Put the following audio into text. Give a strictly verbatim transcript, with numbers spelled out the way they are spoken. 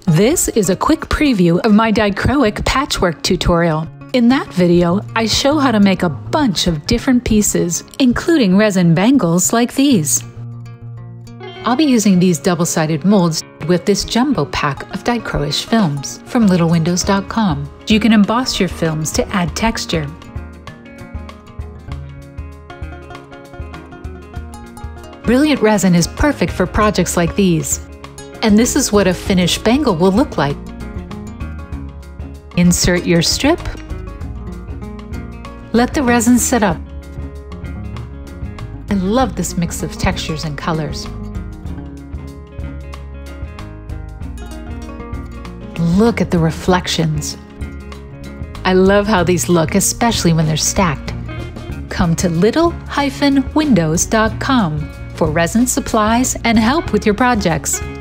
This is a quick preview of my dichroic patchwork tutorial. In that video, I show how to make a bunch of different pieces, including resin bangles like these. I'll be using these double-sided molds with this jumbo pack of Dichro-I S H films from Little Windows dot com. You can emboss your films to add texture. Brilliant Resin is perfect for projects like these. And this is what a finished bangle will look like. Insert your strip. Let the resin set up. I love this mix of textures and colors. Look at the reflections. I love how these look, especially when they're stacked. Come to Little Windows dot com for resin supplies and help with your projects.